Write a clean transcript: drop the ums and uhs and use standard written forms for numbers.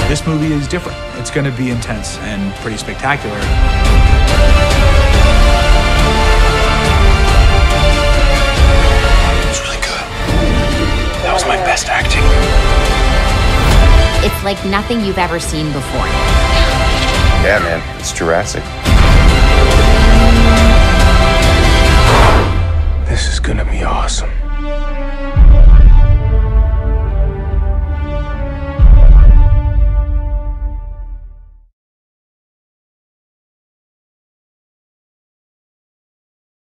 This movie is different. It's going to be intense and pretty spectacular. It's really good. That was my best acting. It's like nothing you've ever seen before. Yeah, man, it's Jurassic. This is gonna be awesome.